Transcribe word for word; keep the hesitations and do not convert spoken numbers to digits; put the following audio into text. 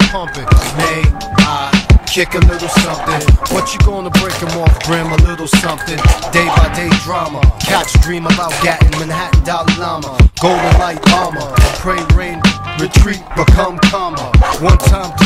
pumping. May I kick a little something? What you gonna break him off, Grim? A little something. Day by day drama. Catch dream about Gatton, Manhattan, Dalai Lama. Golden light armor. Pray rain, retreat, become calmer. One time